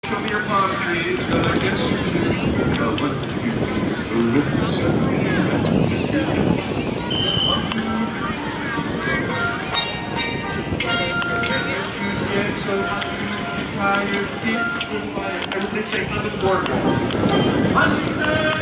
Show me your palm tree, it's gonna get you. Come on, you get so tired, people fire. Everybody say, under the boardwalk. Under